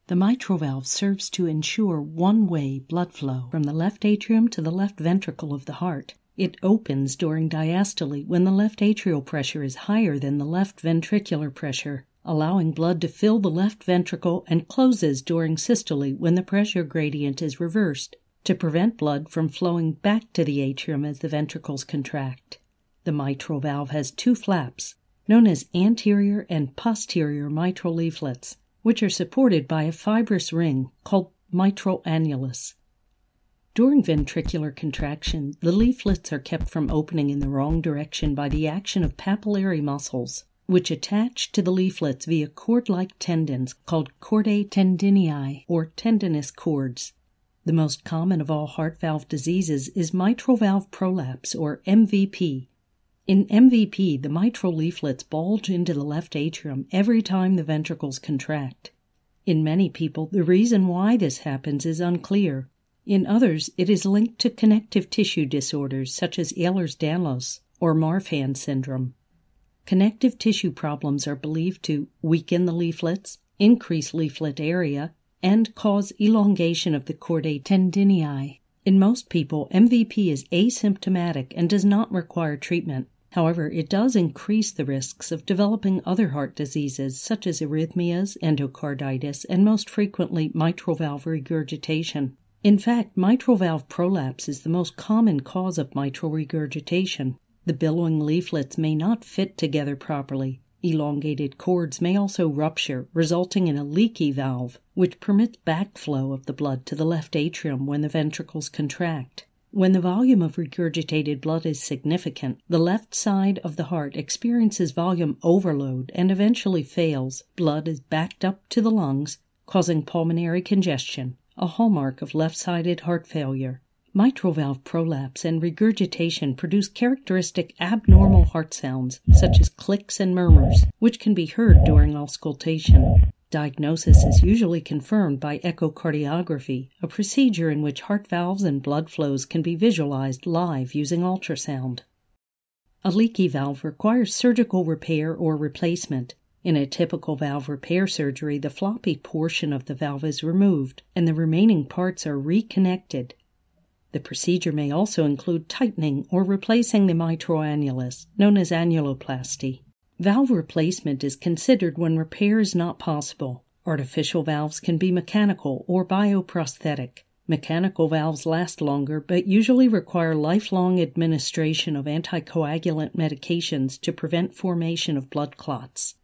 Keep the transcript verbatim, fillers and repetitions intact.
The mitral valve serves to ensure one-way blood flow from the left atrium to the left ventricle of the heart. It opens during diastole when the left atrial pressure is higher than the left ventricular pressure, allowing blood to fill the left ventricle, and closes during systole when the pressure gradient is reversed, to prevent blood from flowing back to the atrium as the ventricles contract. The mitral valve has two flaps, known as anterior and posterior mitral leaflets, which are supported by a fibrous ring called mitral annulus. During ventricular contraction, the leaflets are kept from opening in the wrong direction by the action of papillary muscles, which attach to the leaflets via cord-like tendons called chordae tendineae or tendinous chords. The most common of all heart valve diseases is mitral valve prolapse or M V P. In M V P, the mitral leaflets bulge into the left atrium every time the ventricles contract. In many people, the reason why this happens is unclear. In others, it is linked to connective tissue disorders such as Ehlers-Danlos or Marfan syndrome. Connective tissue problems are believed to weaken the leaflets, increase leaflet area, and cause elongation of the chordae tendineae. In most people, M V P is asymptomatic and does not require treatment. However, it does increase the risks of developing other heart diseases such as arrhythmias, endocarditis, and most frequently mitral valve regurgitation. In fact, mitral valve prolapse is the most common cause of mitral regurgitation. The billowing leaflets may not fit together properly. Elongated chords may also rupture, resulting in a leaky valve, which permits backflow of the blood to the left atrium when the ventricles contract. When the volume of regurgitated blood is significant, the left side of the heart experiences volume overload and eventually fails. Blood is backed up to the lungs, causing pulmonary congestion, a hallmark of left-sided heart failure. Mitral valve prolapse and regurgitation produce characteristic abnormal heart sounds, such as clicks and murmurs, which can be heard during auscultation. Diagnosis is usually confirmed by echocardiography, a procedure in which heart valves and blood flows can be visualized live using ultrasound. A leaky valve requires surgical repair or replacement. In a typical valve repair surgery, the floppy portion of the valve is removed, and the remaining parts are reconnected. The procedure may also include tightening or replacing the mitral annulus, known as annuloplasty. Valve replacement is considered when repair is not possible. Artificial valves can be mechanical or bioprosthetic. Mechanical valves last longer but usually require lifelong administration of anticoagulant medications to prevent formation of blood clots.